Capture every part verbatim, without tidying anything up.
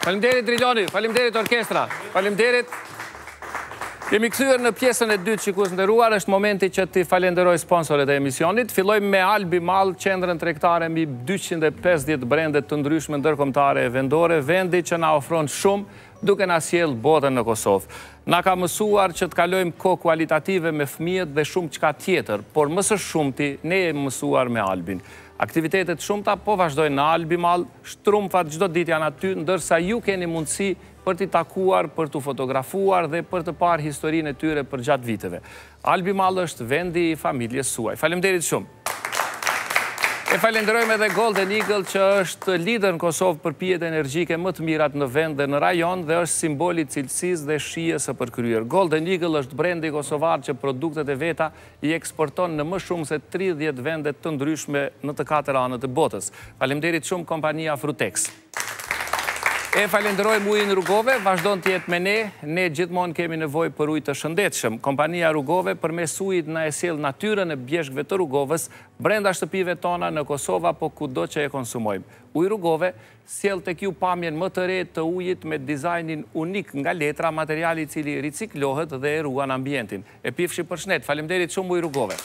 Faleminderit Riloni, faleminderit orkestra, faleminderit. Kemi kthyer në pjesën e dytë, shikues nderuar, është momenti që të falenderoj sponsorët e emisionit. Fillojmë me Albi Mall, qendrën tregtare mbi dyqind e pesëdhjetë brende të ndryshme ndërkombëtare e vendore, vendi që na ofron shumë duke na sjell botën në Kosovë. Na ka mësuar që të kalojmë kohë kualitative me fëmijët dhe shumë çka tjetër, por më së shumti ne jemi mësuar me Albin. Aktivitetet shumëta po vazhdojnë në Albi Mall, shtrumfat çdo ditë janë aty, ndërsa ju keni mundësi për t'i takuar, për t'u fotografuar dhe për të parë historinë e tyre për gjatë viteve. Albi Mall është vendi i familjes suaj. Faleminderit shumë. E falenderojmë edhe Golden Eagle që është lider në Kosovë për pijet energjike më të mirat në vend dhe në rajon dhe është simboli cilësisë dhe shijes së përkryer. Golden Eagle është brendi kosovar që produktet e veta i eksporton në më shumë se tridhjetë vende të ndryshme në të katër anët e botës. Faleminderit shumë kompania Frutex. E falenderojmë ujin Rrugove, vazhdon të jetë me ne, ne gjithmonë kemi nevojë për ujë të shëndetshëm. Kompania Rrugove përmes ujit na e sjell natyrën e bjeshkëve të Rrugovës brenda shtëpive tona në Kosovë apo kudo që e konsumojmë. Uji Rrugove sjell tek ju pamjen më të re të ujit me dizajnin unik nga letra, materiali i cili riciklohet dhe e ruan ambientin. E pifshi për shnet. Faleminderit shumë Uji Rrugove.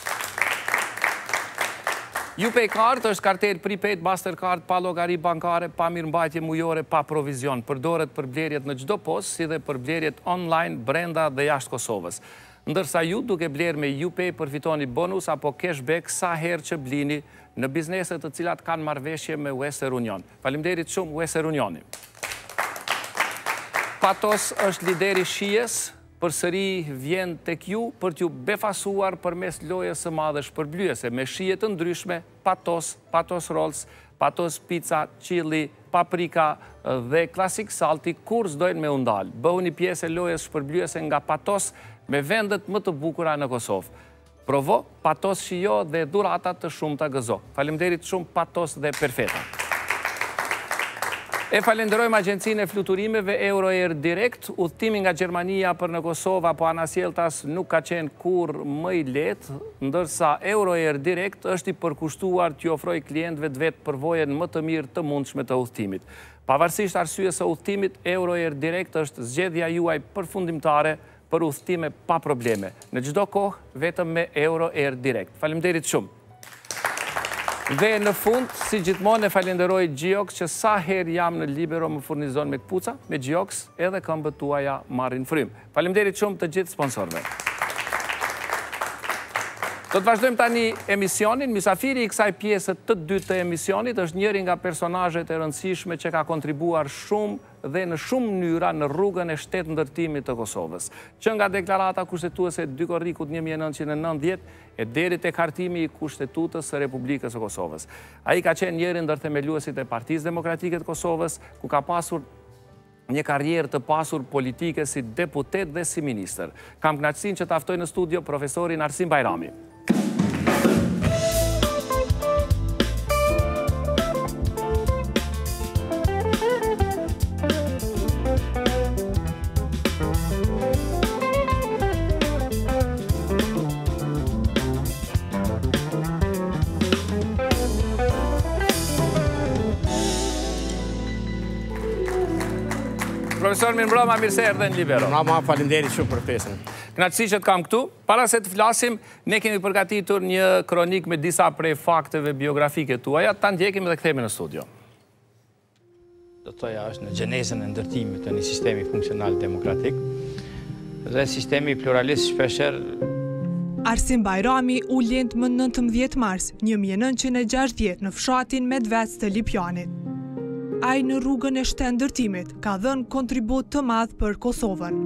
UPay Card është kartel prepaid Mastercard pa llogari bankare, pa mirëmbajtje mujore, pa provizion. Përdoret për blerjet në çdo post, si dhe për blerjet online brenda dhe jashtë Kosovës. Ndërsa ju duke bler me UPay përfitoni bonus apo cashback sa herë që blini në bizneset të cilat kanë marrëveshje me Western Union. Faleminderit shumë Western Unioni. Patos është lideri shijes. Përsëri vjen tek ju për t'ju befasuar përmes lojës së madhe shpërblyese me shije të ndryshme, Patos, Patos Rolls, Patos Pizza, Chili, Paprika dhe Classic Salty kur s'dojnë me undal. Bëhuni pjesë e lojës shpërblyese nga Patos me vendet më të bukura në Kosovë. Provo, Patos shijo dhe dhurata të shumta gëzo. Faleminderit shumë Patos dhe Perfeta. E falenderojmë Agjencinë e Fluturimeve Euroair Direct. Udhtimi nga Gjermania për në Kosovë apo Anasjeltas nuk ka qenë kurrë më i lehtë, ndërsa Euroair Direct është i përkushtuar t'ju ofrojë klientëve të vet përvojën më të mirë të mundshme të udhëtimit. Pavarësisht arsyes së udhëtimit, Euroair Direct është zgjedhja juaj përfundimtare për udhëtime pa probleme. Në çdo kohë, vetëm me Euroair Direct. Faleminderit shumë. Dhe në fund, si gjithmonë e falenderoj Giox që sa herë jam në Libero më furnizon me këpuca, me Giox edhe këmbët tuaja marrin frym. Faleminderit shumë të gjithë sponsorëve. Do të vazhdojmë tani emisionin. Mysafiri i kësaj pjese të dytë të emisionit është njëri nga personazhet e rëndësishme që ka kontribuar shumë dhe në shumë mënyra në rrugën e shtetëndërtimit të Kosovës. Që nga deklarata kushtetuese e dy korrikut një mijë e nëntëqind e nëntëdhjetë e deri tek hartimi i Kushtetutës së Republikës së Kosovës. Ai ka qenë njëri ndër themeluesit e Partisë Demokratike të Kosovës, ku ka pasur një karrierë të pasur politike si deputet dhe si ministër. Kam kënaqësinë që ta ftoj në studio profesorin Arsim Bajrami. Profesor, mirë mbrëma, mirë se erdhe në Libero. Mbrëma, faleminderit shumë për ftesën. Kënaqësi që të kam këtu. Para se të flasim, ne kemi përgatitur një kronik me disa prej fakteve biografike tuaja, ta ndjekim dhe kthehemi në studio. Do të thoja është në gjenezën e ndërtimit të një sistemi funksional demokratik dhe sistemi pluralist shpeshher. Arsim Bajrami u lind më nëntëmbëdhjetë mars një mijë e nëntëqind e gjashtëdhjetë në fshatin Medvec të Lipjanit. Ai në rrugën e shtetëndërtimit ka dhënë kontribut të madh për Kosovën.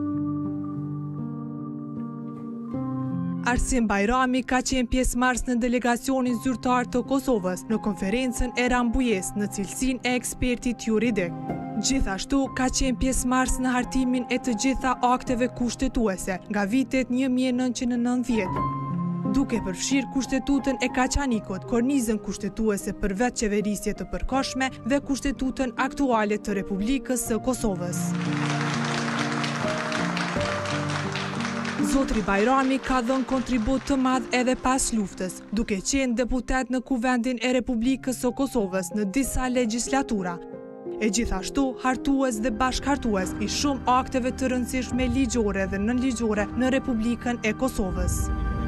Arsim Bajrami ka qenë pjesëmarrës në delegacionin zyrtar të Kosovës në konferencën e Rambujes në cilësinë e ekspertit juridik. Gjithashtu ka qenë pjesëmarrës në hartimin e të gjitha akteve kushtetuese nga vitet një mijë e nëntëqind e nëntëdhjetë. Duke përfshirë Kushtetutën e Kaçanikut, kornizën kushtetuese për vetë qeverisje të përkohshme dhe Kushtetutën aktuale të Republikës së Kosovës. Zotri Bajrami ka dhënë kontribut të madh edhe pas luftës, duke qenë deputet në Kuvendin e Republikës së Kosovës në disa legjislatura. e gjithashtu hartues dhe bashkhartues i shumë akteve të rëndësishme ligjore dhe nënligjore në Republikën e Kosovës.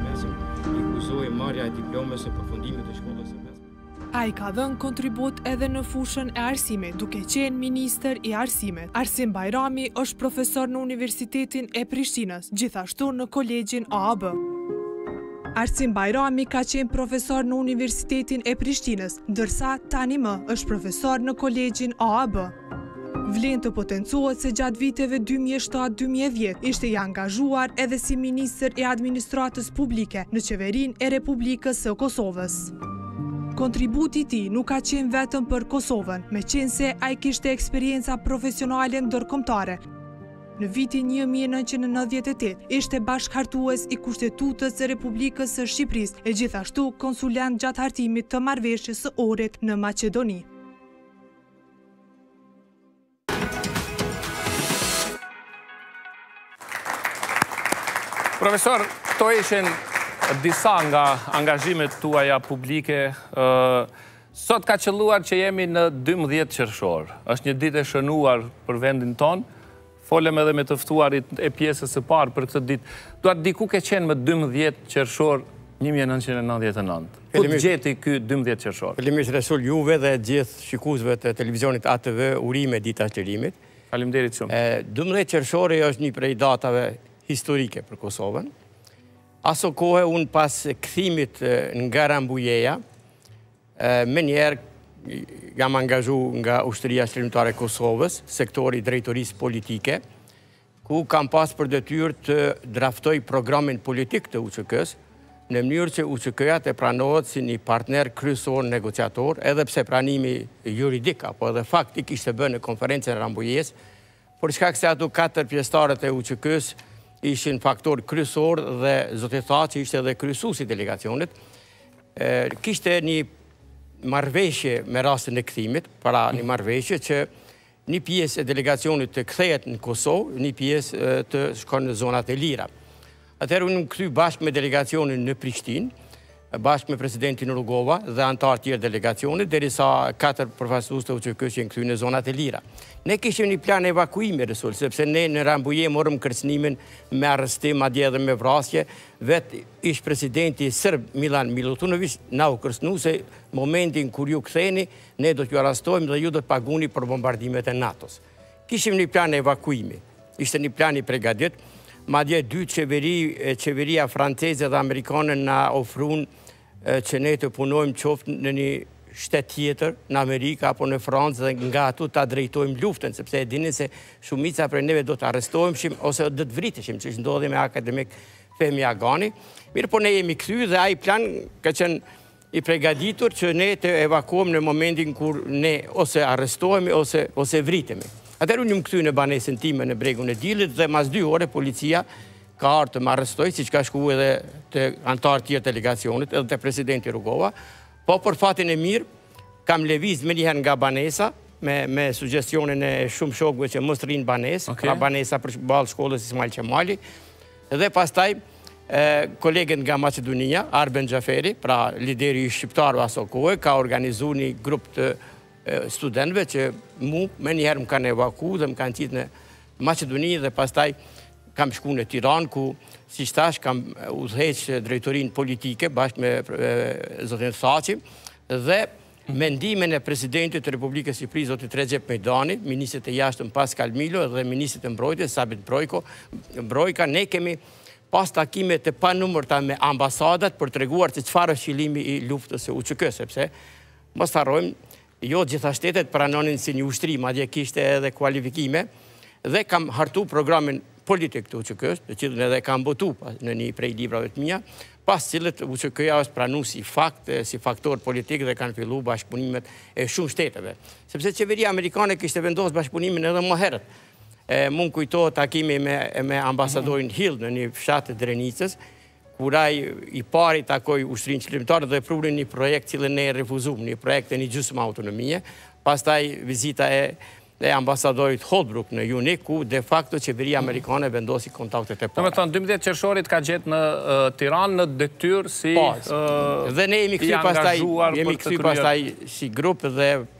A i ka dhënë kontribut edhe në fushën e arsimit, duke qenë ministër i arsimit. Arsim Bajrami është profesor në Universitetin e Prishtinës, gjithashtu në Kolegjin A A B. Arsim Bajrami ka qenë profesor në Universitetin e Prishtinës, ndërsa tani më është profesor në Kolegjin A A B. Vlen të potencohet se gjatë viteve dy mijë e shtatë dy mijë e dhjetë ishte i angazhuar edhe si ministër i administratës publike në qeverinë e Republikës së Kosovës. Kontributi ti nuk ka qenë vetëm për Kosovën, me qenë se a i kishte eksperienca profesionale ndërkombëtare. Në vitin një mijë e nëntëqind e nëntëdhjetë e tetë ishte bashkëhartues i Kushtetutës së Republikës së Shqipërisë e gjithashtu konsulent gjatë hartimit të marrëveshjes së Ohrit në Maqedoni. Profesor, këto ishin disa nga angazhimet tuaja publike. Sot ka qëlluar që jemi në dymbëdhjetë qershor. Është një ditë e shënuar për vendin tonë. Folem edhe me të ftuarit e pjesës së parë për këtë ditë. Duat diku ke qenë më dymbëdhjetë qershor një mijë e nëntëqind e nëntëdhjetë e nëntë. Ku të gjeti ky dymbëdhjetë qershor? Faleminderit Resul juve dhe gjithë shikuesve të televizionit A T V, urime dita e Qëllimit. Faleminderit shumë. dymbëdhjetë qershori është një prej datave historike për Kosovën. Aso kohë unë pas këthimit nga Rambujeja, me njerë jam angazhu nga Ushtëria Shërbimtare e Kosovës, sektori drejtorisë politike, ku kam pas për detyrë të draftoj programin politik të U Q K-s, në mënyrë që U Q K-ja të pranohet si një partner kryesor negociator, edhe pse pranimi juridik apo edhe faktik ishte bërë në konferencën e Rambujes, por shkak se ato katër pjesëtarët e U Q K-s ishin faktor kryesor dhe zotë tha që ishte edhe kryesuesi i delegacionit. Kishte një marrëveshje me rastin e kthimit, para një marrëveshje që një pjesë e delegacionit të kthehet në Kosovë, një pjesë të shkon në zonat e lira. Atëherë unë më kthy bashkë me delegacionin në Prishtinë, bashkë me presidentin Rugova dhe antar tjerë delegacionit, derisa katër përfaqësues të U Q K-s që janë kthyer në zonat e lira. Ne kishim një plan evakuimi Resul, sepse ne në Rambuje morëm kërcënimin me arrestim, madje edhe me vrasje. Vetë ish presidenti serb Milan Milutunović na u kërcënu se momentin kur ju ktheni, ne do t'ju arrestojmë dhe ju do të paguni për bombardimet e NATO-s. Kishim një plan evakuimi. Ishte një plan i përgatitur. Madje dy qeveri, qeveria franceze dhe amerikane na ofruan që ne të punojmë qoftë në një shtet tjetër, në Amerikë apo në Francë dhe nga atu ta drejtojmë luftën, sepse e dini se shumica prej neve do të arrestojmë ose do të vriteshim, që ndodhi me akademik Fehmi Agani. Mirë, po ne jemi kthy dhe ai plan ka qenë i përgatitur që ne të evakuojmë në momentin kur ne ose arrestohemi ose ose vritemi. Atëherë unë më kthy në banesën time në bregun e Dilit dhe mas dy ore policia ka ardhur të më arrestoj, siç ka shkuar edhe te antar tjerë delegacionit, edhe te presidenti Rugova. Po për fatin e mirë, kam lëviz më njëherë nga banesa, me, me suggestionin e shumë shokëve që mos rrinë banesë, okay. Pra banesa për balë shkollës Ismail Qemali, dhe pastaj kolegen nga Macedonia, Arben Xhaferi, pra lideri i shqiptarëve aso kohë, ka organizuar një grup të studentëve që mu më njëherë më kanë evaku dhe më kanë qitë në Macedoni dhe pastaj kam shku në Tiranë, ku si shtash kam udhëheq drejtorinë politike bashkë me zotin Thaçi dhe mendimin e presidentit të Republikës së Shqipërisë zotit Recep Mejdani, ministrit e jashtëm Pascal Milo dhe ministrit e mbrojtjes Sabit Brojko, Brojka, ne kemi pas takime të panumërta me ambasadat për treguar se çfarë është qëllimi i luftës së U Q K, sepse mos harrojmë, jo gjitha shtetet pranonin si një ushtri, madje kishte edhe kualifikime, dhe kam hartu programin politik të U Q K-s, të cilën edhe kam botu në një prej librave të mia, pas cilët U Q K-ja është pranu si fakt, si faktor politik dhe kanë fillu bashkëpunimet e shumë shteteve. Sepse qeveria amerikane kishte vendosur bashkëpunimin edhe më herët. Mund kujtohet takimi me, me ambasadorin Hill në një fshat të Drenicës, kur ai i pari takoi ushtrinë qëllimtare dhe prunin një projekt cilën ne refuzuam, një projekt e një gjysmë autonomie, pastaj vizita e e ambasadorit Holbrooke në Juni, ku de facto qeveria amerikane vendosi kontaktet e para. Do të thonë dymbëdhjetë qershorit ka gjetë në uh, Tiranë në detyrë si uh, dhe ne jemi kthy pastaj jemi kthy pastaj si grup dhe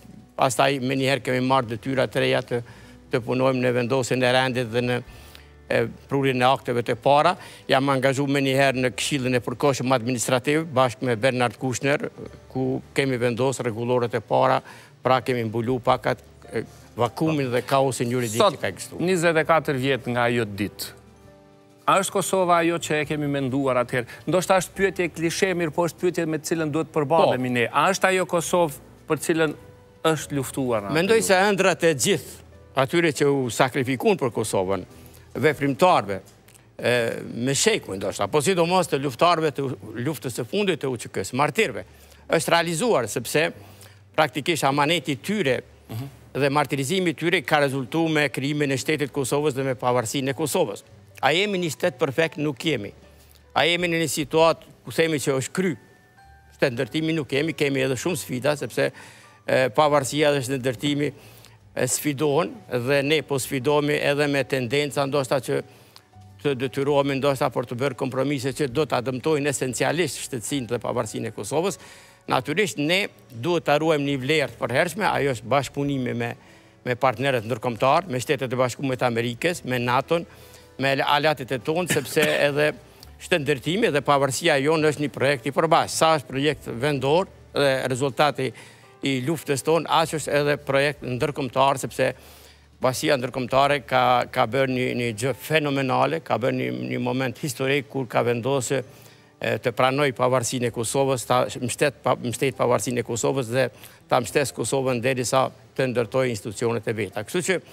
pastaj me njëherë kemi marrë detyra të reja të, të punojmë në vendosjen e rendit dhe në e, prurjen e akteve të para. Jam angazhu me njëherë në Këshillin e Përkohshëm Administrativ bashkë me Bernard Kushner, ku kemi vendosë rregulloret e para, pra kemi mbulu pakat e, vakumin dhe kaosin juridik që ka ekzistuar. Sot, njëzet e katër vjet nga ajo ditë, a është Kosova ajo që e kemi menduar atëherë? Ndoshta është pyetje klishe, mirë, po është pyetje me cilën duhet përballemi ne. A është ajo Kosovë për cilën është luftuar? Mendoj se ëndrat e gjithë atyre që u sakrifikun për Kosovën, veprimtarve, me sheku ndoshta, po sidomos të luftarve të luftës së fundit të U Q K-s, martirëve, është realizuar sepse praktikisht amaneti tyre dhe martirizimi tyre ka rezultuar me krijimin e shtetit Kosovës dhe me pavarësinë e Kosovës. A jemi një shtet perfekt? Nuk jemi. A jemi në një situatë ku themi që është kry shtet ndërtimi? Nuk jemi, kemi edhe shumë sfida, sepse e, pavarësia dhe shtet ndërtimi e, sfidohen, dhe ne po sfidohemi edhe me tendenca ndoshta që të detyrohemi ndoshta për të bërë kompromise që do të dëmtojnë esencialisht shtetësinë dhe pavarësinë e Kosovës. Natyrisht ne duhet të ruajmë një vlerë të përhershme, ajo është bashkëpunimi me, me partnerët ndërkombëtar, me Shtetet e Bashkuara të Amerikës, me NATO-n, me aleatit e tonë, sepse edhe shtet ndërtimi dhe pavarësia jonë është një projekt i përbashkët. Sa është projekt vendor dhe rezultati i luftës tonë, aq është edhe projekt ndërkombëtar, sepse bashkia ndërkombëtare ka, ka bërë një, një gjë fenomenale, ka bërë një, një moment historik kur ka vendosë e, të pranoj pavarësinë e Kosovës, ta mbështet, pa, mbështet pavarësinë e Kosovës dhe ta mbështes Kosovën derisa të ndërtoj institucionet e veta. Kështu që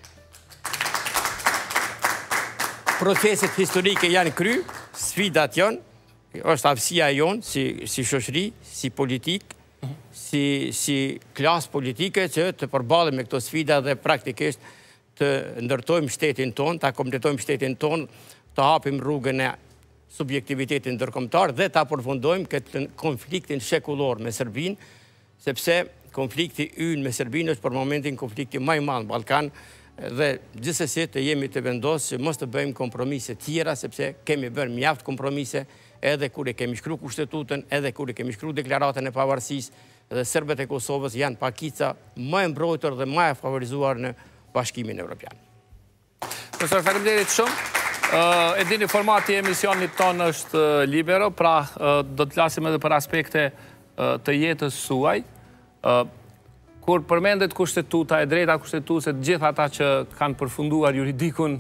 proceset historike janë kry, sfidat janë, është aftësia jonë si, si shoqëri, si politik, si, si klasë politike që të përballim me këto sfida dhe praktikisht të ndërtojmë shtetin tonë, ta kompletojmë shtetin tonë, të hapim rrugën e subjektivitetin ndërkombëtar dhe ta përfundojmë këtë konfliktin shekullor me Serbinë, sepse konflikti ynë me Serbinë është për momentin konflikti më i madh në Ballkan, dhe gjithsesi të jemi të vendosë që mos të bëjmë kompromise tjera, sepse kemi bërë mjaft kompromise edhe kur e kemi shkruar kushtetutën, edhe kur e kemi shkruar deklaratën e pavarësisë, dhe serbët e Kosovës janë pakica më e mbrojtur dhe më e favorizuar në Bashkimin Evropian. Profesor, faleminderit shumë. E dini, formati i emisionit tonë është libero, pra do të flasim edhe për aspekte të jetës suaj. Kur përmendet kushtetuta e drejta kushtetuese, të gjithë ata që kanë përfunduar juridikun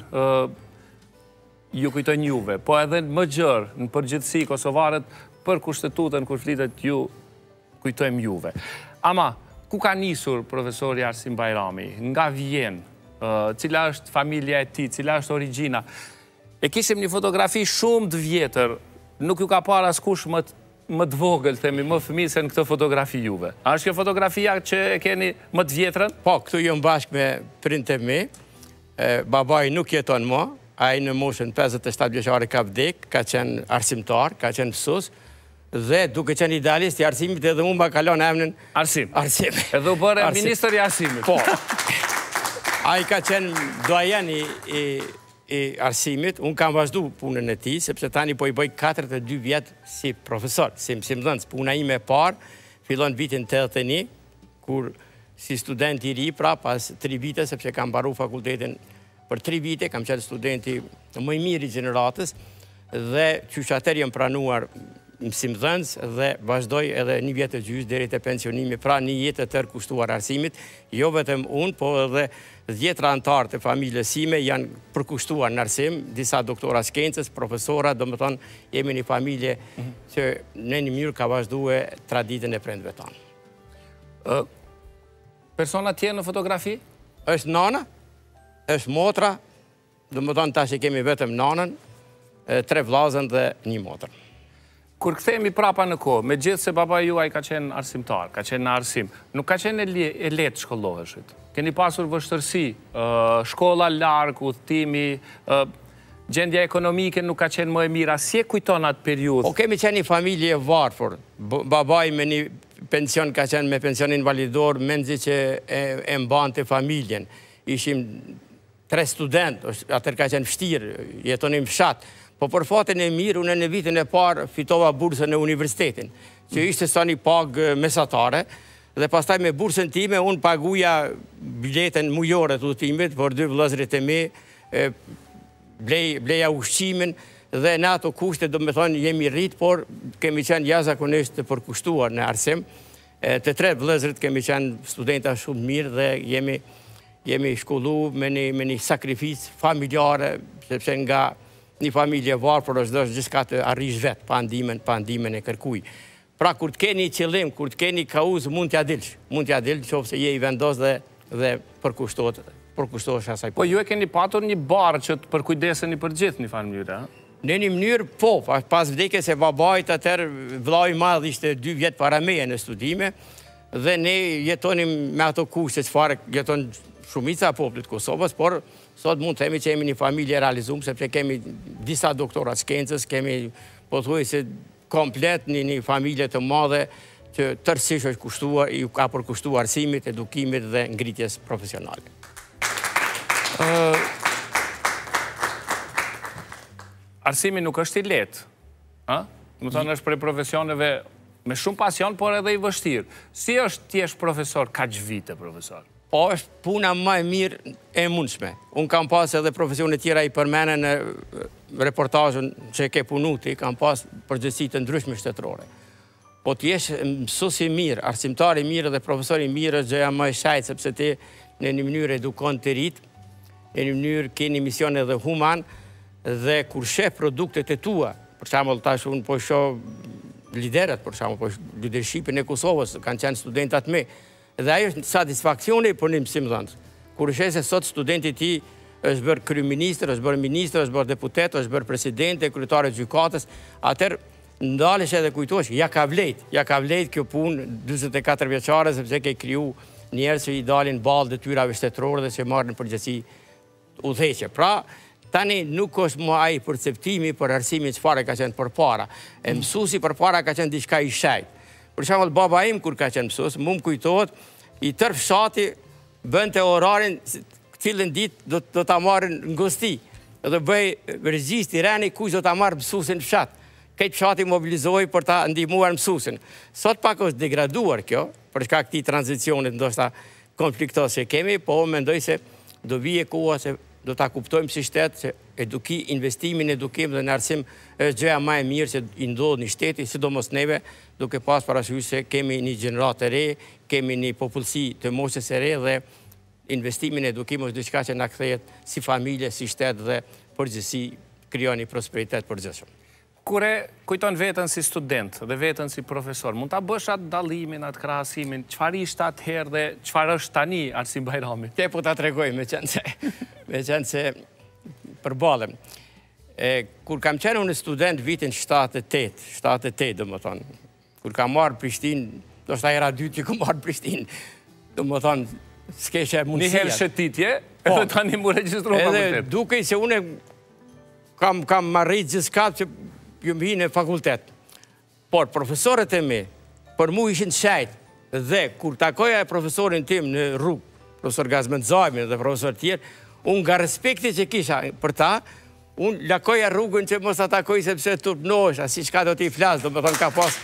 ju kujtojnë juve, po edhe më gjerë, në përgjithësi kosovarët, për kushtetutën kur flitet ju kujtojmë juve. Ama, ku ka nisur profesori Arsim Bajrami? Nga vjen? Cila është familja e tij? Cila është origjina? E kishim një fotografi shumë të vjetër, nuk ju ka parë askush më të më të vogël, themi, më fëmijë se në këtë fotografi juve. A është kjo fotografia që e keni më të vjetrën? Po, këtu jam bashkë me prindët e mi. Babai nuk jeton më, ai në moshën pesëdhjetë e shtatë vjeçare ka vdek, ka qenë arsimtar, ka qenë mësues, dhe duke qenë idealist i arsimit, edhe unë ma kalon emrin Arsim. Arsim. Edhe u bëre ministër i arsimit. Po. Ai ka qenë doyen i, i i arsimit, unë kam vazhdu punën e tij, sepse tani po i bëj katërdhjetë e dy vjet si profesor, si mësimdhënës. Puna ime e parë fillon vitin tetëdhjetë e një, kur si student i ri, pra pas tri vite, sepse kam mbaruar fakultetin për tri vite, kam qenë studenti më i mirë i gjeneratës, dhe qysh atëherë jam pranuar mësimdhënës dhe vazhdoj edhe një vjet e gjysmë deri te pensionimi, pra një jetë e tërë kushtuar arsimit, jo vetëm unë, po edhe dhjetra antarë të familjes sime janë përkushtuar në arsim, disa doktora shkencës, profesora, domethënë jemi një familje që në një mënyrë ka vazhduar traditën e prindëve tanë. Persona tjerë në fotografi? Është nana, është motra, domethënë tash e kemi vetëm nanën, tre vllazën dhe një motër. Kur kthehemi prapa në kohë, me gjithë se baba juaj ka qenë arsimtar, ka qenë në arsim, nuk ka qenë e lehtë shkolloheshit. Keni pasur vështërsi, shkolla larg, udhtimi, gjendja ekonomike nuk ka qenë më e mira. Si e kujton atë periudhë? O kemi qenë një familje e varfër. Babai me një pension ka qenë me pension invalidor, menzi që e, e mbante familjen. Ishim tre student, atër ka qenë vështirë, jetonim fshat. Po për fatin e mirë, unë në vitin e parë fitova bursën e universitetin, që ishte sa një pagë mesatare, Dhe pastaj me bursën time, unë paguja biletën mujore të udhëtimit për dy vëllezërit e mi, blej, bleja ushqimin, dhe në ato kushte do me thonë jemi rrit, por kemi qenë jashtëzakonisht të përkushtuar në arsim. Të tre vëllezërit kemi qenë studenta shumë mirë dhe jemi, jemi shkollu me një, me një sakrificë familjare, sepse nga një familje varë, por është dështë gjithka të arrish vetë, pa ndimen, pa ndimen e kërkuj. Pra, kur të keni qëllim, kur të keni kauz, mund t'ja dilsh. Mund t'ja dilsh, qoftë se je i vendos dhe, dhe përkushtohet, përkushtohesh asaj. Po ju e keni patur një barë që të përkujdeseni për gjithë një farë mënyrë, a? Në një mënyrë, po, pas vdekjes e babait, atër vllai i madh ishte dy vjetë para meje në studime, dhe ne jetonim me ato kushte çfarë jeton shumica e popullit Kosovës, por sot mund të themi që jemi një familje realizuar, sepse kemi disa doktora shkencës, kemi pothuajse komplet një, një familje të madhe që tërësisht është kushtuar, ju ka përkushtuar arsimit, edukimit dhe ngritjes profesionale. Uh, arsimi nuk është i lehtë, a? Më thonë është prej profesioneve me shumë pasion, por edhe i vështirë. Si është t'jesh profesor, kaq vite profesor? Po, është puna më e mirë e mundshme. Unë kam pas edhe profesione tjera i përmene në reportajën që ke punuti, kam pas përgjithësi të ndryshme shtetërore. Po t'jesh mësues i mirë, arsimtar i mirë dhe profesor i mirë është gjëja më e shajtë, sepse ti në një mënyrë edukon të rit, në një mënyrë keni mision edhe human, dhe kur sheh produktet e tua, për shembull tash unë po shoh liderët, për shembull, po leadershipin e Kosovës, kanë qenë studentat me, dhe ajo është satisfaksioni për një mësimdhënës. Kur sheh se sot studenti ti është bërë kryeministër, është bërë ministër, është bërë deputet, është bërë presidente, kryetare gjykatës, atëherë ndalesh edhe kujtohesh, ja ka vlejt, ja ka vlejt kjo punë dyzet e katër vjeçare, sepse ke kriju njerëz që i dalin ballë detyrave shtetërore dhe që marrin përgjegjësi udhëheqje. Pra, tani nuk është më ai perceptimi për arsimin çfarë ka qenë përpara. E mësuesi përpara ka qenë diçka i shajt. Për shembull, baba im kur ka qenë mësues, më më kujtohet, i tërë fshati bënte orarin, cilën ditë do, do ta marrin në gosti. Dhe bëj regjistri rani kush do ta marrë mësuesin në fshat. Këtë fshati mobilizoi për ta ndihmuar mësuesin. Sot pak është degraduar kjo, për shkak të këtij tranzicionit ndoshta konfliktos që kemi, po mendoj se do vije koha se do ta kuptojmë si shtet se eduki, investimin në edukim dhe në arsim është gjëja më e mirë që i ndodh në shteti, sidomos neve, duke pas parasysh se kemi një gjenerat të re, kemi një popullsi të moshës e re dhe investimin në edukim është diçka që na kthehet si familje, si shtet dhe përgjithësi krijon një prosperitet përgjithshëm. Kur e kujton veten si student dhe veten si profesor, mund ta bësh atë dallimin, atë krahasimin, çfarë ishte atëherë dhe çfarë është tani Arsim Bajrami? Te po ta tregoj me qenë se, me qenë se përballem. Kur kam qenë unë student vitin shtatëdhjetë e tetë, shtatëdhjetë e tetë domethënë, kur kam marrë Prishtinë, do shta era dytë që kam marrë Prishtinë, domethënë, s'keshe mundësia. Një herë shëtitje, edhe tani mu regjistru fakultet. Edhe duke se une kam, kam marrit gjithçka që ju më hi në fakultet. Por profesorët e mi, për mu ishin shajt, dhe kur takoja e profesorin tim në rrugë, profesor Gazmend Zajmin dhe profesor tjerë, unë nga respekti që kisha për ta, unë lakoja rrugën që mos atakoj sepse turpnohesha, si qka do t'i flasë, do me thonë ka pas.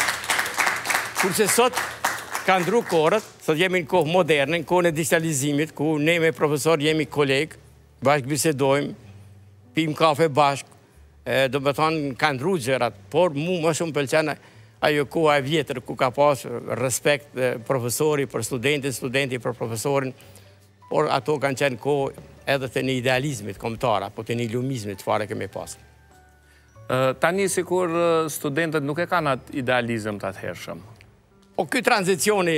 Kurse sot ka ndru kohët, sot jemi në kohë moderne, në kohën e digitalizimit, ku ne me profesor jemi kolegë, bashkë bisedojmë, pim kafe bashkë, do me thonë ka ndru gjërat, por mu më shumë pëlqenë ajo koha e vjetër, ku ka pas respekt profesori për studentin, studenti për profesorin, por ato kanë qenë kohë edhe të një idealizmit kombëtar, apo të një lumizmit fare kemi pas. Tani sikur studentët nuk e kanë atë idealizëm të atëhershëm. Po ky tranzicioni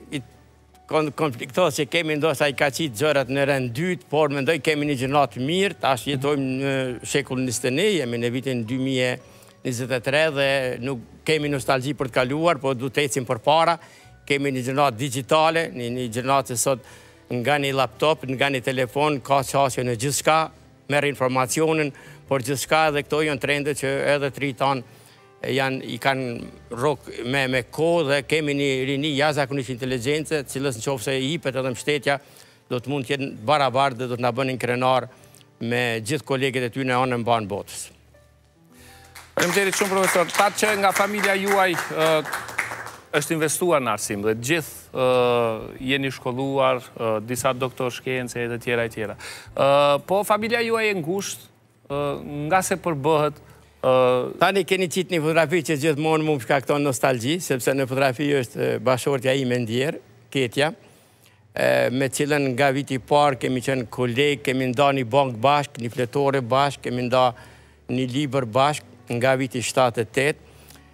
konfliktos që kemi ndoshta i ka qitë gjërat në rend dytë, por mendoj kemi një gjenerat mirë, tash jetojmë në shekullin njëzet e një, jemi në vitin dy mijë e njëzet e tre dhe nuk kemi nostalgji për të kaluar, po du të ecim përpara, kemi një gjenerat digitale, një, një gjenerat që sot nga një laptop, nga një telefon, ka qasje në gjithçka, merr informacionin, por gjithçka dhe këto janë trende që edhe të rritan janë, i kanë rok me, me kohë dhe kemi një rini jashtëzakonisht inteligjencë, cilës në qoftë se i hipet edhe mbështetja, do të mund të jenë barabartë dhe do të na bënin krenar me gjithë kolegët e ty në anën mban botës. Faleminderit shumë profesor. Ta që nga familja juaj është investuar në arsim dhe gjithë uh, jeni shkolluar, uh, disa doktor shkence e të tjera e tjera. Uh, po familia juaj e ngushtë, uh, nga se përbëhet... Uh, Tani keni qitë një fotografi që gjithmonë mu më shkakton nostalgji, sepse në fotografi është bashortja ime ndjerë, Ketja, me cilën nga viti parë kemi qenë kolegë, kemi nda një bank bashk, një fletore bashk, kemi nda një liber bashk nga viti shtatë e tetë.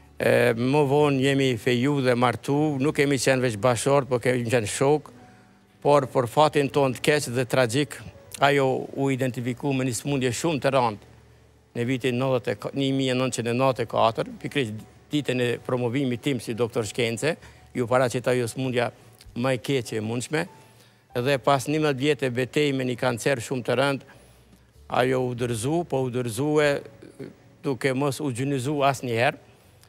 Më vonë jemi feju dhe martu, nuk kemi qenë veç bashort, po kemi qenë shok, por për fatin tonë të keq dhe tragjik, ajo u identifiku me një smundje shumë të randë në vitin një mijë e nëntëqind e nëntëdhjetë e katër, pikërisht ditën e promovimit tim si doktor shkence, ju paraqit ajo smundja më e keqe e mundshme, dhe pas njëmbëdhjetë vjetë e betej me një kancer shumë të rëndë, ajo u dërzu, po u dërzu e duke mos u gjynizu as njëherë,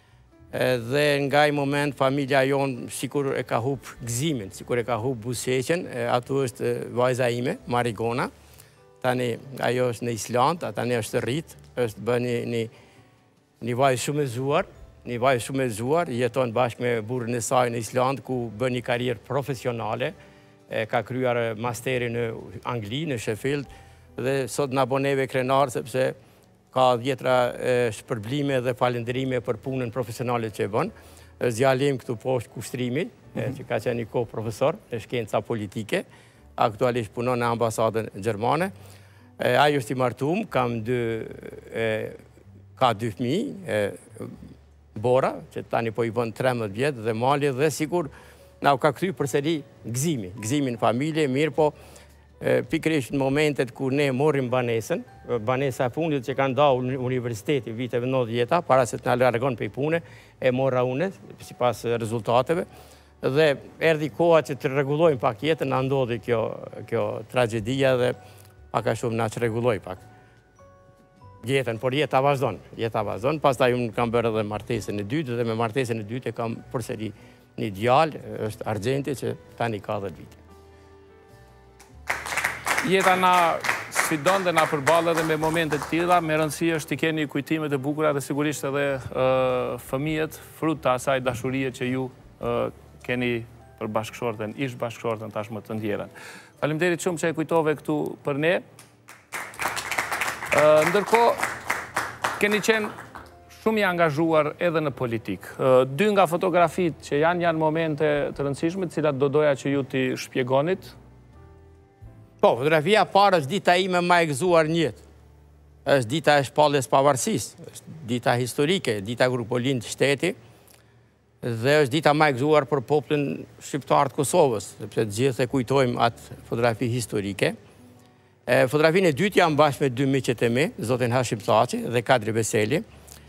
dhe nga i moment familja jonë sikur e ka hup gëzimin, sikur e ka hup buseqen, ato është vajza ime, Marigona, tani ajo është në Island, tani është rrit, është bë një, një, një vajzë shumë e zuar, një vajzë shumë e zuar, jeton bashkë me burrën e saj në Island, ku bën një karrierë profesionale, e, ka kryer masterin në Angli, në Sheffield, dhe sot na bën neve krenar, sepse ka dhjetra shpërblime dhe falënderime për punën profesionale që e bën. Zjalim këtu poshtë kushtrimin, mm-hmm. që ka qenë një kohë profesor në shkenca politike, aktualisht punon në ambasadën gjermane. Ajo është i martum, kam dy, e, ka dy fëmijë, Bora, që tani po i bën trembëdhjetë vjetë, dhe Mali, dhe sikur na u ka kthy përsëri gëzimi, gëzimi në familje, mirë po pikërisht në momentet kur ne morrim banesën, banesa e fundit që kanë dau në universiteti viteve nëntëdhjetë, para se të na largon prej pune, e morra unë sipas rezultateve, dhe erdhi koha që të rregullojmë pak jetën, na ndodhi kjo kjo tragjedia dhe pak a shumë na çrregulloi pak jetën, por jeta vazhdon, jeta vazhdon. Pastaj unë kam bërë edhe martesën e dytë, dhe me martesën e dytë e kam përsëri një djalë, është Argjenti, që tani ka dhjetë vite. Jeta na sfidon dhe na përballë edhe me momente të tilla, me rëndësi është të keni kujtimet e bukura dhe sigurisht edhe uh, fëmijët, frut të asaj dashurie që ju uh, keni për bashkëshorten, ish bashkëshorten tashmë të ndjerën. Faleminderit shumë që e kujtove këtu për ne. Uh, ndërkohë, keni qenë shumë i angazhuar edhe në politikë. Uh, dy nga fotografit që janë janë momente të rëndësishme, të cilat do doja që ju t'i shpjegonit. Po, fotografia parë është dita ime ma e gëzuar njët. është dita e shpalljes pavarësisë, është dita historike, dita grupolin të shteti, dhe është dita ma e gëzuar për popullin shqiptar të Kosovës, sepse të gjithë e kujtojmë atë fotografi historike. Fotografinë e dytë jam bashkë me dy miqet e mi, zotin Hashim Thaçi dhe Kadri Veseli,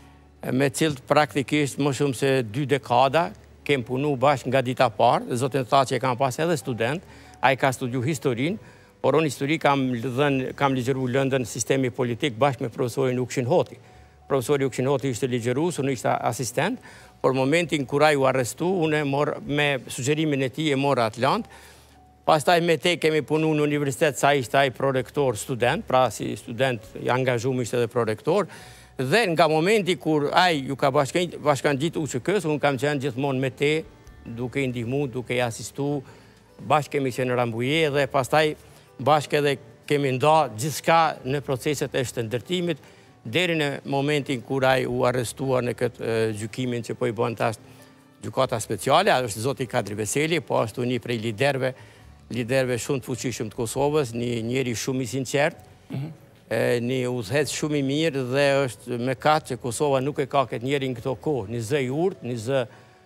me cilët praktikisht më shumë se dy dekada kem punu bashkë nga dita parë. Zotin Thaçi e kam pas edhe student, a i ka studiu historinë, por unë histori kam, kam ligjeru lëndën sistemi politik bashkë me profesorin Ukshin Hoti. Profesori Ukshin Hoti ishte ligjerus, unë ishte asistent, por momentin kura ju arrestu, unë mor, me sugjerimin e ti e mora Atlant. Pastaj me te kemi punu në universitet, sa ishte ai prorektor student, pra si student i angazhum ishte dhe prorektor, dhe nga momenti kur ai ju ka bashkan gjitë U Q K-s, unë kam qenë gjithmonë me te, duke i ndihmu, duke i asistu, bashkë kemi qenë në Rambuje, dhe pastaj bashkë edhe kemi nda gjithçka në proceset e shëndërtimit, deri në momentin kur ai u arrestua në këtë gjykimin që po i bën tash gjykata speciale, është zoti Kadri Veseli, po ashtu një prej liderëve, liderëve shumë të fuqishëm të Kosovës, një njeri shumë i sinqert, mm-hmm. një udhëhec shumë i mirë, dhe është me katë që Kosova nuk e ka këtë njeri në këto kohë, një zë i urtë, një zë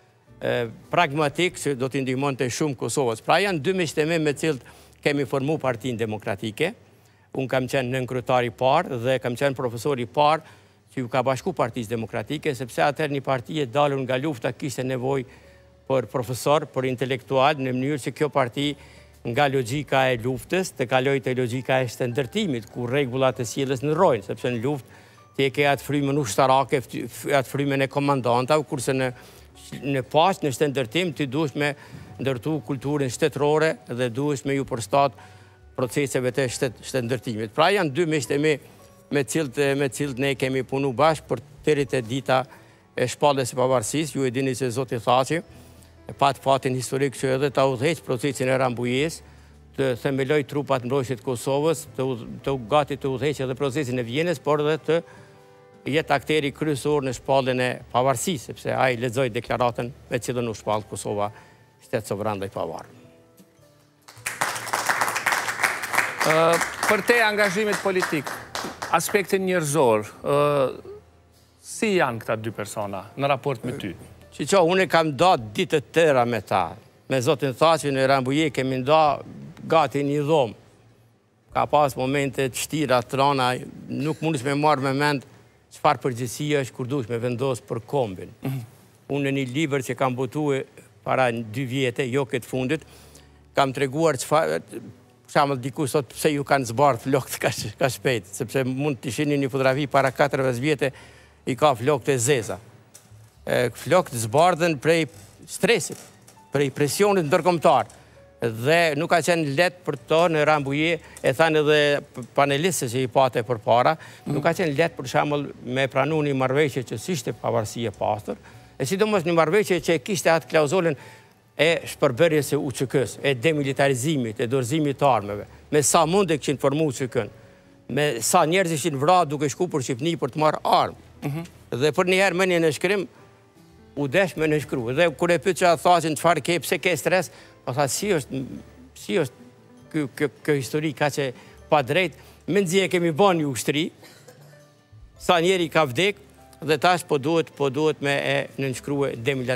e, pragmatik që do t'i ndihmonte shumë Kosovës. Pra janë dy miqtë e mi me cilët kemi formu Partinë Demokratike. Unë kam qenë nënkryetari parë dhe kam qenë profesori parë që ju ka bashku Partisë Demokratike, sepse atër një parti e dalur nga lufta kishte nevojë për profesor, për intelektual, në mënyrë që kjo parti nga logjika e luftës të kaloj te logjika e shëndërtimit, ku rregullat e sjelljes ndrojnë, sepse në luftë ti e ke atë frymën ushtarake, atë frymën e komandantave, kurse në në paqë, në shëndërtim, ti duhesh me ndërtu kulturën shtetërore dhe duhesh me ju përshtat proceseve të shëndërtimit. Pra janë dy miqtë e mi me cilët me cilët ne kemi punu bashkë për deri te dita e shpalljes së pavarësisë. Ju e dini se zoti Thaçi e pat fatin historik që edhe ta udhëheq procesin e Rambujës, të themeloj trupat mbrojtësit Kosovës, të, të gati të udhëheq edhe procesin e Vjenës, por edhe të jetë akteri kryesor në shpalljen e pavarësisë, sepse ai lexoi deklaratën me cilën u shpall Kosova shtet sovran dhe i pavarur. Uh, për te angazhimit politik, aspektin njerëzor, uh, si janë këta dy persona në raport me ty? Që që unë kam da ditë të tëra me ta. Me zotin Thaçi në Rambuje kemi nda gati një dhomë. Ka pas momente të shtira, të rana, nuk mundës me marrë me mend çfarë përgjësia është kur dush me vendosë për kombin. Mm -hmm. Unë në një libër që kam botuar para dy vjete, jo këtë fundit, kam treguar çfarë, për shembull diku sot pse ju kanë zbardhë flokët ka, ka shpejt, sepse mund të shihni një fotografi para katër vjetë i ka flokët e zeza. E, flokët zbardhen prej stresit, prej presionit ndërkombëtar. Dhe nuk ka qenë letë për to në Rambuje, e thanë edhe panelistët që i pate për para, mm. nuk ka qenë letë për shembull me pranu një marrëveshje që s'ishte pavarësi e pastër, e sidomos një marrëveshje që kishte atë klauzulën e shpërbërjes së U Q K-s, e demilitarizimit, e dorëzimit të armëve, me sa mund e kishin formu U Q K-n, me sa njerëz ishin vrarë duke shku për Shqipni për të marrë armë. Mm -hmm. Dhe për një herë më një në shkrim, u desh me në shkru. Dhe kur e pyet që Thaçin çfarë ke, pse ke stres, po tha si është, si është kjo, kjo, kjo histori ka që pa drejt, me nxje kemi bën një ushtri, sa njeri ka vdek, dhe tash po duhet, po duhet me e nënshkrue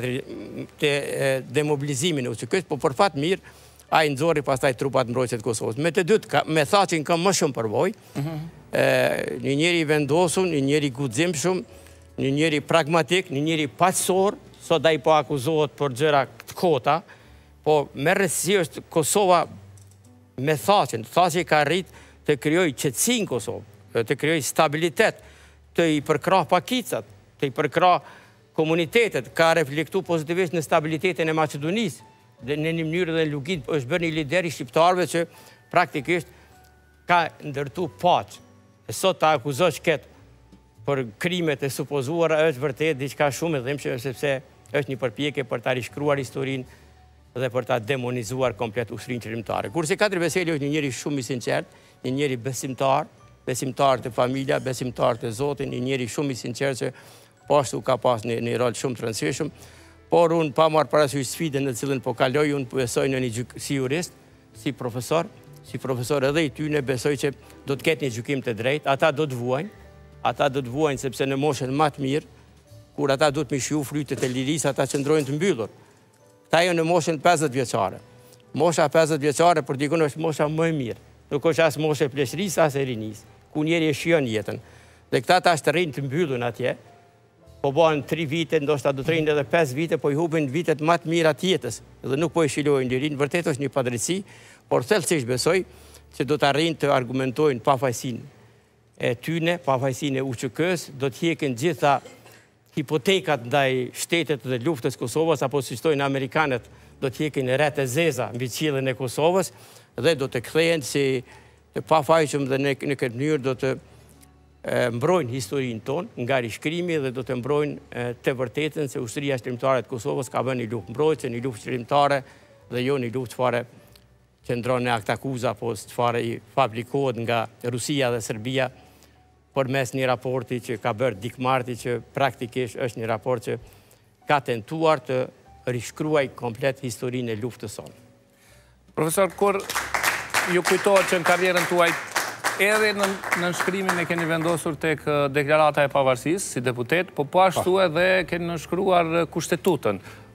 demobilizimin e U Q K-s, po për fat mirë, a i nëzori pastaj trupat mbrojtëse të Kosovës. Me të dytë, me Thaçin kam më shumë përvoj, mm -hmm. e, një njeri vendosur, një njeri guximshëm, një njeri pragmatik, një njeri paqësor, sot ai po akuzohet për gjëra të kota, po me rëndësi është Kosova me Thaçin. Thaçi ka arrit të krijojë qetësi në Kosovë, të krijojë stabilitet, të i përkrah pakicat, të i përkrah komunitetet, ka reflektu pozitivisht në stabilitetin e Maqedonisë, dhe në një mënyrë dhe në logik është bërë një lider i shqiptarëve që praktikisht ka ndërtu paqë. E sot ta akuzosh këtë për krimet e supozuara është vërtet diçka shumë e dhimbshme, sepse është një përpjekje për ta rishkruar historinë dhe për ta demonizuar komplet ushtrinë qëllimtare. Kurse Kadri Veseli është një njeri shumë i sinqert, një njeri besimtar, besimtar të familja, besimtar të Zotit, një njeri shumë i sinqert që po ashtu ka pas një, një rol shumë të rëndësishëm. Por unë pa marrë parasysh sfidën në cilën po kaloj, unë besoj në një gjyk, si jurist, si profesor, si profesor edhe i tyne besoj që do të ketë një gjykim të drejtë, ata do të vuajnë, ata do të vuajnë sepse në moshën më të mirë, kur ata do të mishiu frytet e lirisë, ata qëndrojnë të mbyllur. Këta jo në moshën pesëdhjetë vjeçare. Mosha pesëdhjetë vjeçare për dikun është mosha më e mirë. Nuk është as moshë e pleshrisë, as e rinisë, ku njeri e shijon jetën. Dhe këta tash të rrinë të mbyllun atje, po bën tri vite, ndoshta do të rrinë edhe pesë vite, po i hubin vitet më të mira të jetës dhe nuk po i shilojnë lirin. Vërtet është një padrejtësi, por thellësisht besoj që do të arrijnë të argumentojnë pafajësinë e tyne, pafajësinë e U Q K-s, do të heqin gjitha hipotekat ndaj shtetit dhe luftës Kosovës, apo si thojnë amerikanët, do të heqin rreth e zeza mbi qiellin e Kosovës dhe do të kthehen si të pafajshëm dhe në, në këtë mënyrë do të e, mbrojnë historinë tonë nga rishkrimi dhe do të mbrojnë e, të vërtetën se ushtria qëllimtare të Kosovës ka bërë një luftë mbrojtëse, një luftë qëllimtare dhe jo një luftë fare që ndronë në akt akuza, apo fare i fabrikohet nga Rusia dhe Serbia për mes një raporti që ka bërë Dick Marty, që praktikisht është një raport që ka tentuar të rishkruaj komplet historinë e luftës sonë. Profesor, kur ju kujtohet që në karrierën tuaj edhe në nënshkrimin e keni vendosur tek deklarata e pavarësisë si deputet, po po ashtu edhe keni nënshkruar kushtetutën.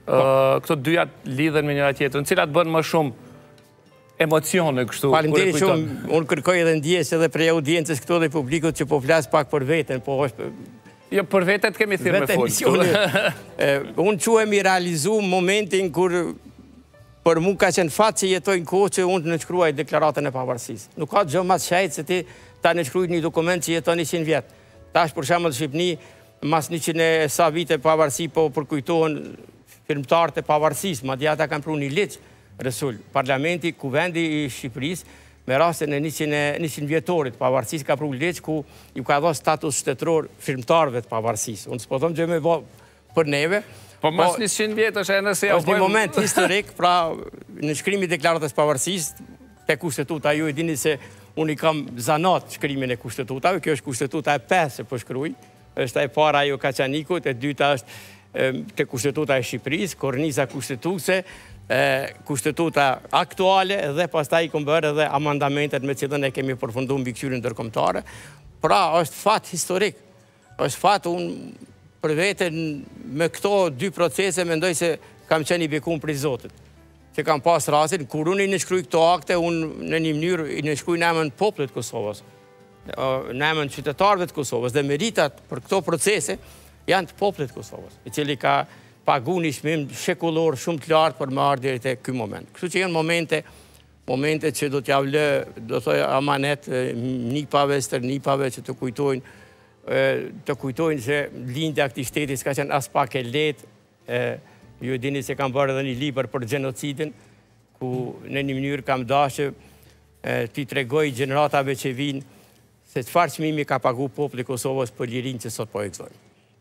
Këto dyja lidhen me njëra tjetrën, cilat bën më shumë emocione kështu. Faleminderit shumë, unë kërkoj edhe ndjes edhe prej audiencës këto dhe publikut që po flas pak për veten, po është jo, për vetet kemi thirrë me fol. Unë quhem i realizu momentin kur për mu ka qenë fat që jetoj në kohë që unë të nënshkruaj deklaratën e pavarësisë. Nuk ka gjë më të shajtë se ti ta nënshkruaj një dokument që jeton njëqind vjet. Tash për shembull Shqipni, mas njëqind e sa vite pavarësi po përkujtohen firmtarët e pavarësisë, madje ata kanë prunë një ligj Resul. Parlamenti, Kuvendi i Shqipërisë, me rastin e njëqind vjetorit pavarësisë ka pru ligj ku ju ka dhënë status shtetëror firmtarëve të pavarësisë. Unë s'po them gjë më vë për neve, Po mas një qind vjetë është e nëse ja është një moment historik, pra në shkrimi deklaratës pavarësisë, te kushtetuta ju e dini se unë i kam zanat shkrimin e kushtetutave, kjo është kushtetuta e pesë po shkruaj, është e para ajo Kaçanikut, e dyta është te kushtetuta e Shqipërisë, korniza kushtetuese, kushtetuta aktuale dhe pastaj i kom bërë edhe amandamentet me cilën e kemi përfunduar mbikëqyrjen ndërkombëtare. Pra është fat historik. Është fat unë për veten me këto dy procese mendoj se kam qenë i bekuar prej Zotit. Që kam pas rastin, kur unë i nënshkruaj këto akte, unë në një mënyrë i nënshkruaj në emën popullit të Kosovës, në emën qytetarëve të Kosovës, dhe meritat për këto procese janë të popullit të Kosovës, i cili ka paguar një çmim shekullor shumë të lartë për më ardhur deri te ky moment. Kështu që janë momente, momente që do t'ja vlë, do thoj amanet nipave, stërnipave që të kujtojnë të kujtojnë se lindja e këtij shteti s'ka qenë as pak e lehtë. Ju e dini se kam bërë edhe një libër për gjenocidin, ku në një mënyrë kam dashur t'i tregoj gjeneratave që vinë se çfarë çmimi ka paguar populli i Kosovës për lirinë që sot po e gëzojmë.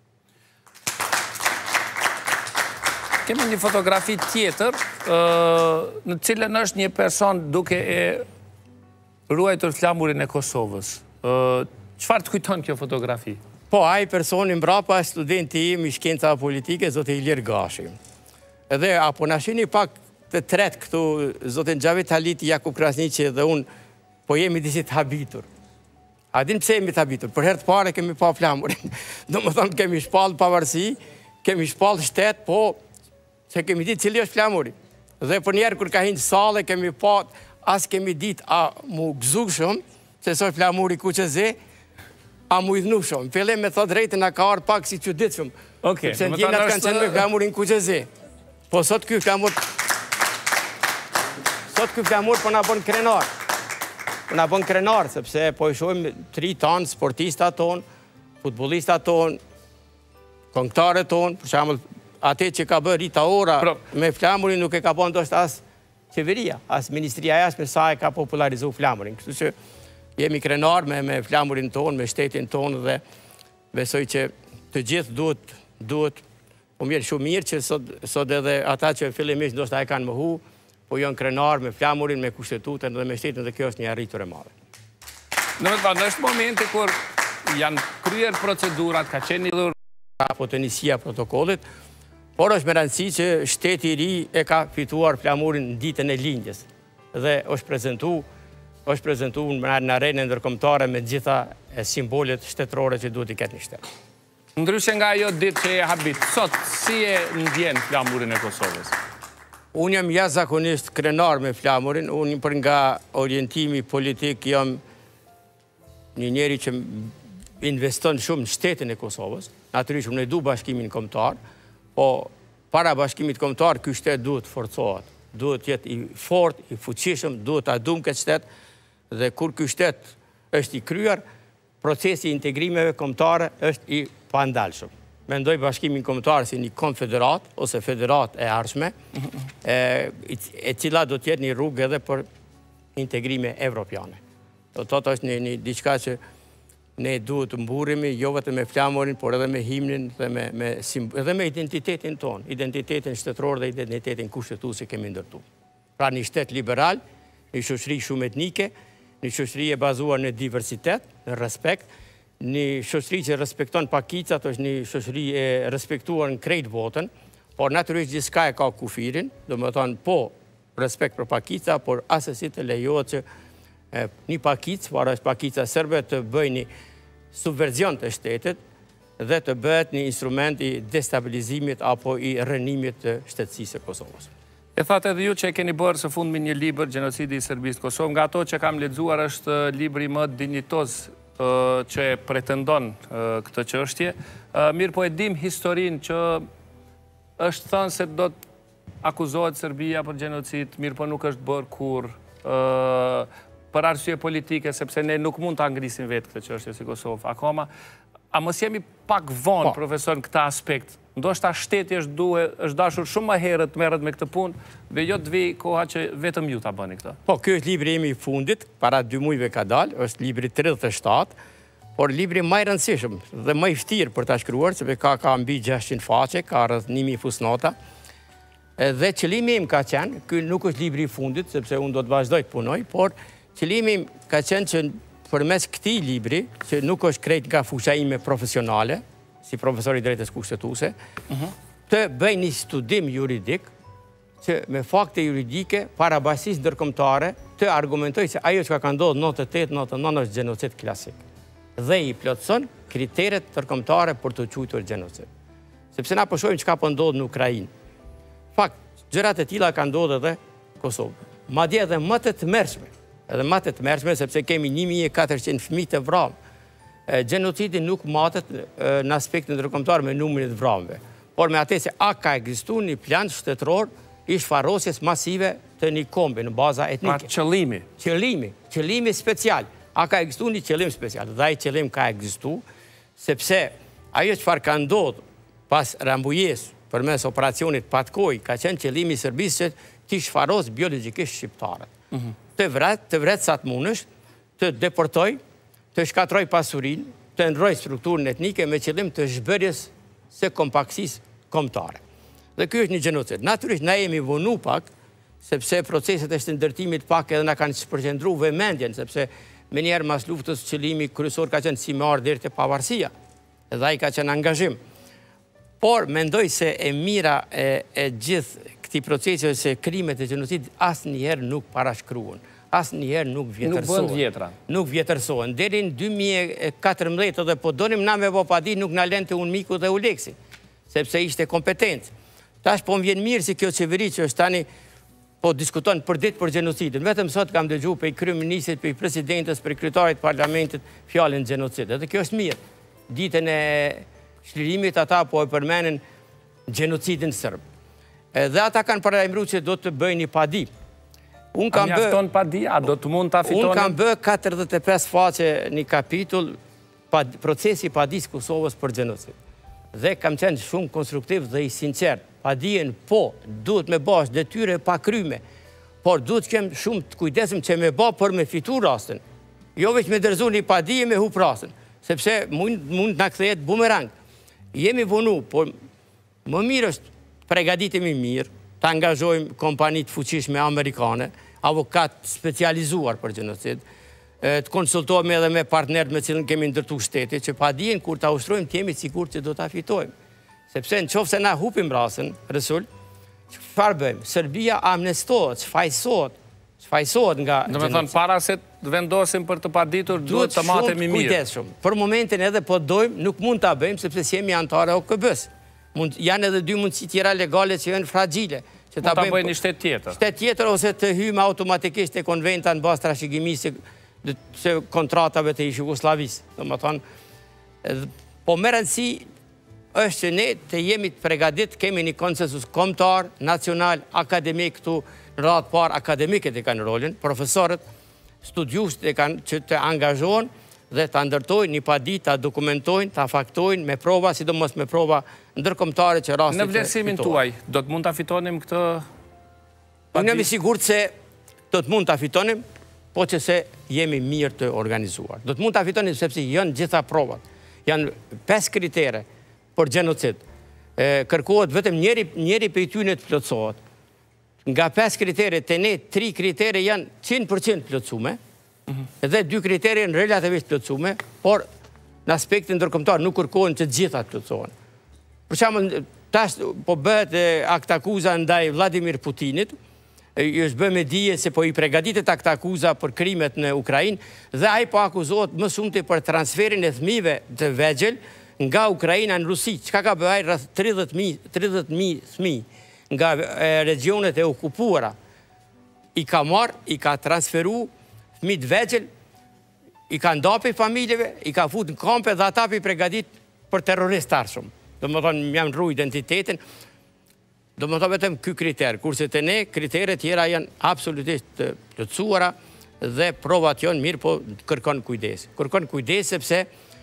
Kemi një fotografi tjetër, në cilën është një person duke e ruajtur flamurin e Kosovës. Çfarë të kujton kjo fotografi? Po, ai personi mbrapa studenti im i shkencave politike, zoti Ilir Gashi. Edhe apo na shihni pak të tret këtu, zotin Xhavit Haliti, Jakub Krasniqi dhe unë, po jemi disi të habitur. A din pse jemi të habitur? Për herë të parë kemi pa flamurin. Domethënë kemi shpall pavarësi, kemi shpall shtet, po se kemi ditë cili është flamuri. Dhe për njerë kur ka hinë sale, kemi pa, as kemi ditë a mu gëzu shumë, se sot flamuri Kuqeze, a mu idhnu shumë. Fillim me thot drejtën a ka arë pak si që ditë shumë. Sepse në djenat kanë qenë me flamurin Kuqeze. Po sot kjo flamur... Sot kjo flamur po na bën krenar. Po na bën krenar, sepse po i shojmë tri tanë sportista tonë, futbolista tonë, këngëtarët tonë, për shembull atë që ka bërë Rita Ora me flamurin nuk e ka bën ndoshta as qeveria, as Ministria e Jashtme sa e ka popularizuar flamurin. Kështu që jemi krenar me, me flamurin tonë, me shtetin tonë dhe besoj që të gjithë duhet, duhet, po mirë shumë mirë që sot, sot edhe ata që fillimisht ndoshta e kanë mohu, po janë krenar me flamurin, me kushtetutën dhe me shtetin dhe kjo është një arritur e madhe. Në në është momenti kur janë kryer procedurat, ka qenë lidhur apo të njësia protokollit, por është me rëndësi që shteti i ri e ka fituar flamurin në ditën e lindjes dhe është prezentu, është prezentu në arenën ndërkombëtare me gjitha simbolet shtetërore që duhet i ketë një shtet. Ndryshe nga ajo ditë që e habit, sot si e ndjen flamurin e Kosovës? Unë jam jashtëzakonisht krenar me flamurin, unë për nga orientimi politik jam një njeri që investon shumë në shtetin e Kosovës, natyrisht unë e du bashkimin kombëtar, po para bashkimit kombëtar ky shtet duhet forcohet, duhet jetë i fort, i fuqishëm, duhet ta duam këtë shtet dhe kur ky shtet është i kryer, procesi i integrimeve kombëtare është i pandalshëm. Mendoj bashkimin kombëtar si një konfederat ose federat e ardhshme, e, e cila do të jetë një rrugë edhe për integrime evropiane. Do të thotë është një, një diçka që ne duhet të mburremi jo vetëm me flamurin, por edhe me himnin dhe me, me, edhe me identitetin ton, identitetin shtetëror dhe identitetin kushtetues që kemi ndërtuar. Pra një shtet liberal, një shoqëri shumë etnike, një shoqëri e bazuar në diversitet, në respekt, një shoqëri që respekton pakicat, është një shoqëri e respektuar në krejt botën, por natyrisht gjithçka e ka kufirin, domethënë po respekt për pakica, por asesi të lejohet që një pakic, para është pakica serbe, të bëjë një subverzion të shtetit dhe të bëhet një instrument i destabilizimit apo i rënimit të shtetësisë së Kosovës. E thatë edhe ju që e keni bërë së fundmi një libër, Gjenocidi i Serbisë të Kosovë, nga ato që kam lexuar është libri më dinjitoz që e pretendon këtë çështje. Mirë po e dim historinë që është thënë se do të akuzohet Serbia për gjenocid, mirë po nuk është bërë kurrë për arsye politike, sepse ne nuk mund të ngrisim vetë këtë çështje si Kosovë. Akoma, a mos jemi pak vonë, profesor, në këtë aspekt? Ndoshta shteti është duhe, është dashur shumë më herët të merret me këtë punë, dhe jo të vi koha që vetëm ju ta bëni këtë. Po, ky është libri im i fundit, para dy muajve ka dalë, është libri tridhjetë e shtatë, por libri më i rëndësishëm dhe më i vështirë për ta shkruar, sepse ka ka mbi gjashtëqind faqe, ka rreth një mijë fusnota. Dhe qëllimi im ka qenë, ky nuk është libri i fundit, sepse unë do të vazhdoj të punoj, por qëllimi im ka qenë që përmes këtij libri, që nuk është krejt nga fusha ime profesionale, si profesor i drejtës kushtetuese, të bëj një studim juridik që me fakte juridike, para bashkisë ndërkombëtare, të argumentoj se ajo që ka ndodhur në nëntëdhjetë e nëntëdhjetë e nëntë është gjenocid klasik. Dhe i plotëson kriteret ndërkombëtare për të quajtur gjenocid. Sepse na po shohim çka po ndodh në Ukrainë. Fakt, gjërat e tilla kanë ndodhur edhe në Kosovë. Madje edhe më të tmerrshme, edhe më të tmerrshme sepse kemi një mijë e katërqind fëmijë të vrarë. Gjenocidi nuk matet në aspektin ndërkombëtar me numrin e vrarëve, por me atë se a ka ekzistuar një plan shtetëror i shfarosjes masive të një kombi në baza etnike. Pra qëllimi. Qëllimi, qëllimi special. A ka ekzistuar një qëllim special? Dhe ai qëllim ka ekzistuar, sepse ajo çfarë ka ndodhur pas Rambujes përmes operacionit Patkoj, ka qenë qëllimi i Serbisë që t'i shfaros biologjikisht shqiptarët. Të vret, të vret sa të mundesh, të deportoj, të shkatroj pasurinë, të ndroj strukturën etnike me qëllim të zhbërjes së kompaktësisë kombëtare. Dhe ky është një gjenocid. Natyrisht na jemi vonu pak, sepse proceset e shndërtimit pak edhe na kanë përqendruar vëmendjen, sepse me njerë mas luftës qëllimi kryesor ka qenë si me ardhë deri te pavarësia, edhe ai ka qenë angazhim. Por mendoj se e mira e, e gjithë këtij procesi se krimet e gjenocidit asnjëherë nuk parashkruhen, asnjëherë nuk vjetërsohen. Nuk bën vjetra. Nuk vjetërsohen. Deri në dy mijë e katërmbëdhjetë edhe po donim na me Vopadi nuk na lente unë Miku dhe Uleksi, sepse ishte kompetent. Tash po më vjen mirë si kjo qeveri që është tani po diskuton për ditë për gjenocidin. Vetëm sot kam dëgjuar për kryeministit, për presidentës, për kryetarit parlamentit fjalën gjenocid. Edhe kjo është mirë. Ditën e shlirimit ata po e përmendin gjenocidin serb. Edhe ata kanë paralajmëruar se do të bëjnë një padi. Un kam bë mjafton padi, a do të mund ta fitoni? Un kam bë katërdhjetë e pesë faqe një kapitull pad, procesi padis Kosovës për gjenocid. Dhe kam qenë shumë konstruktiv dhe i sinqert. Padien po, duhet me bash detyre pa kryme, por duhet kem shumë të kujdesëm që me ba për me fitu rastin. Jo veç me dërzu një padije me hup rastin, sepse mund, mund në kthehet bumerang. Jemi vonu, por më mirë është pregaditemi mirë, të angazhojmë kompanit fuqishme amerikane, avokat specializuar për gjenocid, të konsultojmë edhe me partnerët me cilën kemi ndërtu shtetit, që padijen kur ta ushtrojmë të jemi sigur që do ta fitojmë. Sepse në qofë se na hupim rasën, Resul, çfarë bëjmë? Serbia amnestohet, çfajsohet, çfajsohet nga Do me thonë, para se të vendosim për të paditur, duhet të matemi mirë. Kujdesshëm. Për momentin edhe po dojmë, nuk mund ta bëjmë sepse si jemi anëtarë e O K B-s. Mund janë edhe dy mundësi tjera legale që janë fragile. Që ta bëjnë një shtet tjetër. Shtet tjetër ose të hyjmë automatikisht te konventa në bazë trashëgimisë së kontratave të Jugosllavisë. Domethënë, po më rëndësi është që ne të jemi të përgatitur, kemi një konsensus kombëtar, nacional, akademik këtu, në radhë parë akademikët e kanë rolin, profesorët, studiuesit e kanë që të angazhohen dhe ta ndërtojnë një padi, ta dokumentojnë, ta faktojnë me prova, sidomos me prova ndërkombëtare që rastet. Në vlerësimin tuaj, do të mund ta fitonim këtë padi? Unë jam i sigurt se do të mund ta fitonim, po që se jemi mirë të organizuar. Do të mund ta fitonim sepse janë gjitha provat. Janë pesë kritere për gjenocid. Kërkohet vetëm njëri, njëri për i tyne të plotësohet. Nga pesë kritere të ne, tri kritere janë njëntëqind përqind plotësume, dhe dy kritere janë relativisht plotësume, por në aspektin ndërkombëtar nuk kërkohen që gjitha të plotësohen. Për shembull, tash po bëhet akt akuza ndaj Vladimir Putinit, është bë me dije se po i përgatitet akt akuza për krimet në Ukrainë, dhe ai po akuzohet më shumti për transferin e fëmijëve të vegjël nga Ukraina në Rusi. Çka ka bërë ai? Rreth tridhjetë mijë fëmijë nga regionet e okupuara. I ka marrë, i ka transferu fëmijë të vegjël, i ka ndapi familjeve, i ka fut në kampe dhe ata i përgatit për terrorist arshëm. Do më thonë, jam rru identitetin, do më thonë vetëm ky kriter, kurse të ne, kriteret tjera janë absolutisht të plotësuara dhe provat janë mirë, po kërkon kujdes. Kërkon kujdes sepse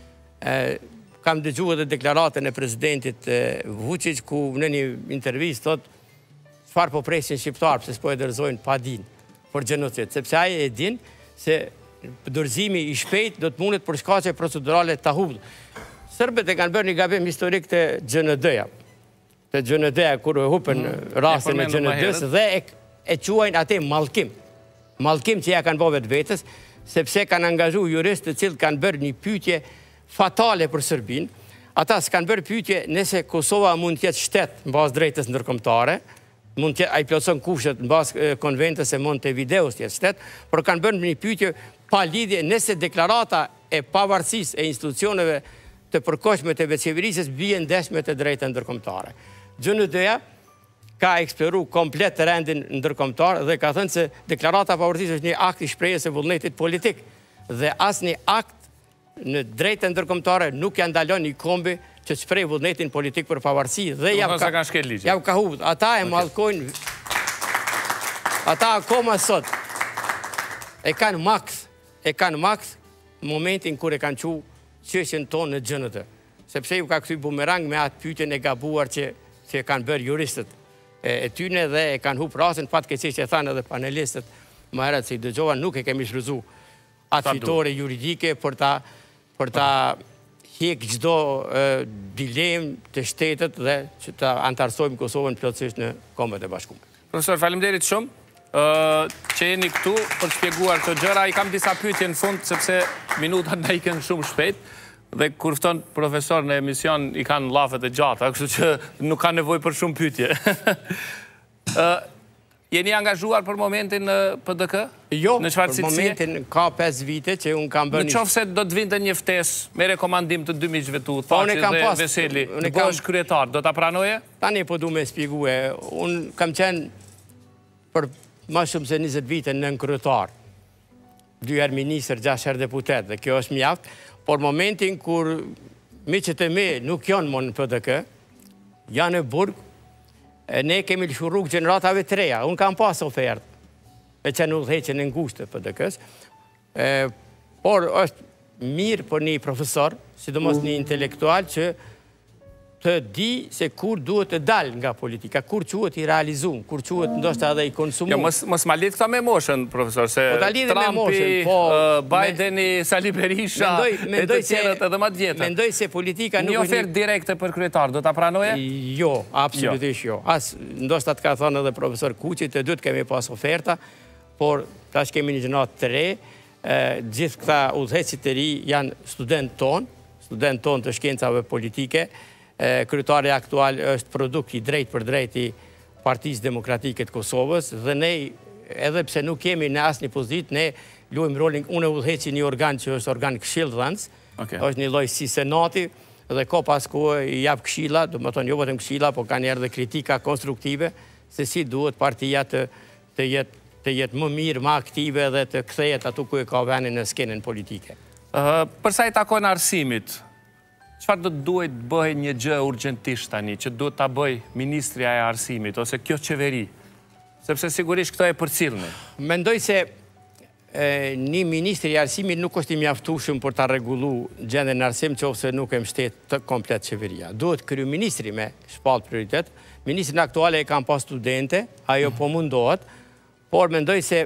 kam dëgjuar edhe deklaratën e presidentit Vučić, ku në një intervistë thot çfarë po presin shqiptarë, pse s'po e dorëzojnë padin për gjenocid, sepse ai e din se dorëzimi i shpejt do të mundet për shkaqe procedurale të humbur. Sërbet e kanë bërë një gabim historik të G N D-ja. Të G N D-ja kur e hupën rastin e G N D-s dhe e quajnë atë mallkim. Mallkim që ja kanë bërë vetë vetës, sepse kanë angazhu juristë të cilët kanë bërë një pyetje fatale për Serbinë. Ata s'kanë bërë pyetje nëse Kosova mund të jetë shtet në bazë drejtës ndërkombëtare, mund të ai plotson kushtet në bazë konventës e Montevideos të jetë shtet, por kanë bërë një pyetje pa lidhje nëse deklarata e pavarësisë e institucioneve të përkohshme të veçeverisë bie ndesh me të drejtën ndërkombëtare. G N D-ja ka eksploru komplet të rendin ndërkombëtar dhe ka thënë se deklarata e pavarësisë është një akt i shprehjes së vullnetit politik dhe asnjë akt në drejtën ndërkombëtare nuk ja ndalon një kombi që shpreh vullnetin politik për pavarësi dhe ja ka ka shkel ligj. Ja ka humbur. Ata e mallkojnë. Ata akoma sot e kanë maks, e kanë maks momentin kur e kanë çu çështjen tonë në G N D. Sepse ju ka kthy bumerang me atë pyetjen e gabuar që që kanë bërë juristët e, e tyne dhe e kanë humbur rastin, fatkeqësisht e thanë edhe panelistët më herët se i dëgjova, nuk e kemi shfrytzuar atë fitore juridike për ta për ta hjek çdo dilemë të shtetit dhe që ta antarësojmë Kosovën plotësisht në Kombet e Bashkuara. Profesor, faleminderit shumë uh, që jeni këtu për të shpjeguar këto gjëra. I kam disa pyetje në fund sepse minutat na ikën shumë shpejt dhe kur fton profesor në emision i kanë llafet e gjata, kështu që nuk ka nevojë për shumë pyetje. uh, Jeni angazhuar për momentin në P D K? Jo, në për momentin ka pesë vite që unë kam bërë... Në qofë se do të vinte një ftesë me rekomandim të dy miqve tu, Thaçi dhe Veseli, të bësh kryetar, do ta pranoje? Tani po du me shpjegue. Unë kam qenë për më shumë se njëzet vite nën kryetar. Dy herë ministër, gjashtë herë deputet, dhe kjo është mjaft. Por momentin kur miqët e mi nuk janë më në P D K, janë në burg, ne kemi lëshu rrugë gjeneratave të reja. Unë kam pas ofertë, me që në udheqen e ngushtë P D K-s, por është mirë për një profesor, sidomos një intelektual, që të di se kur duhet të dalë nga politika, kur quhet i realizum, kur quhet ndoshta edhe i konsumum. Jo, mos ma lidh këta me moshën, profesor, se Trumpi, Bideni, Sali Berisha, e të tjerët edhe ma të vjetër. Mendoj se politika nuk një ofertë direkte për kryetar, do ta pranoje? Jo, absolutisht jo. As ndoshta të ka thënë edhe profesor Kuqi, të dytë kemi pas oferta, por tash kemi një gjënat të re, gjithë këta udhëheqësit të ri janë student ton, student ton të shkencave politike. Kryetari aktual është produkt i drejt për drejt i Partisë Demokratike të Kosovës dhe ne, edhe pse nuk kemi në asnjë pozitë, ne luajmë rolin, unë udhëheqi një organ që është organ këshillëdhënës, është një lloj si senati dhe ko pas kohë i jap këshilla, do të thonë jo vetëm këshilla, por kanë edhe kritika konstruktive se si duhet partia të të jetë të jetë më mirë, më aktive dhe të kthehet atu ku e ka vendin në skenën politike. Për sa i takon arsimit, çfarë do të duhet bëhej një gjë urgjentisht tani, që duhet ta bëj Ministria e Arsimit, ose kjo qeveri? Sepse sigurisht këto e përcjellni. Mendoj se një Ministri i Arsimit nuk është i mjaftueshëm për ta rregullu gjendjen në arsim, nëse nuk e mbështet të komplet qeveria. Duhet kryeministri me shpall prioritet. Ministrin aktual e kanë pas studente, ajo po mundohet, por mendoj se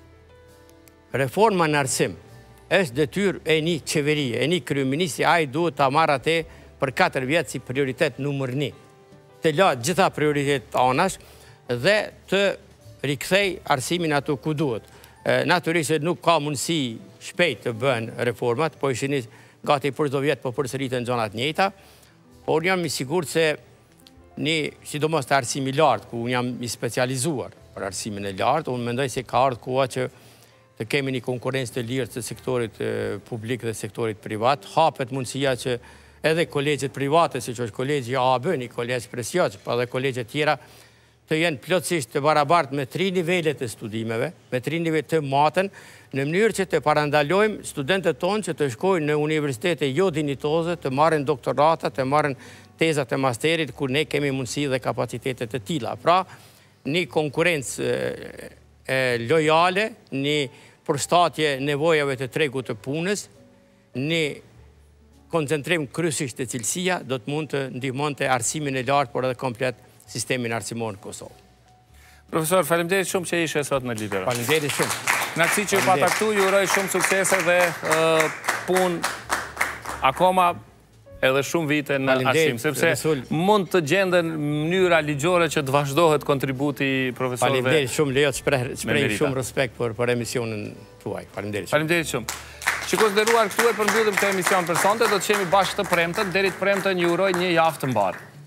reforma në arsim është detyrë e një qeverie, e një kryeministri, ai duhet ta marrë atë për katër vjet si prioritet numër një. Të la gjitha prioritetet anash dhe të rikthej arsimin ato ku duhet. Natyrisht nuk ka mundësi shpejt të bën reformat, po ishin gati për çdo vjet po përsëriten gjëra të njëjta, por jam i sigurt se një, sidomos të arsimi i lartë, ku unë jam i specializuar për arsimin e lartë, unë mendoj se ka ardhur koha që të kemi një konkurrencë të lirë të sektorit publik dhe sektorit privat, hapet mundësia që edhe kolegjet private, si që është kolegji A B, një kolegj presjaq, pa dhe kolegjet tjera, të jenë plotësisht të barabartë me tri nivellet të studimeve, me tri nivellet të matën, në mënyrë që të parandalojmë studentët tonë që të shkojnë në universitete jo dinitoze, të marrin doktorata, të marrin tezat e masterit, ku ne kemi mundësi dhe kapacitetet të tilla. Pra, një konkurrencë lojale, një përshtatje nevojave të tregut të punës, një koncentrim kryesisht të cilësia, do të mund të ndihmonte arsimin e lartë, por edhe komplet sistemin arsimor në Kosovë. Profesor, faleminderit shumë që ishe sot në Libero. Faleminderit shumë. Naksi që ju pata këtu, ju uroj shumë suksese dhe pun akoma edhe shumë vite në arsim, sepse mund të gjenden mënyra ligjore që të vazhdohet kontributi profesorëve. Faleminderit shumë, Leo, shpreh shumë respekt për emisionin tuaj. Faleminderit. Faleminderit shumë. Shikues nderuar, këtu e përmbyllim këtë emision për sonte, do të qemi bashkë të premten, deri të premten ju uroj një javë të mbarë.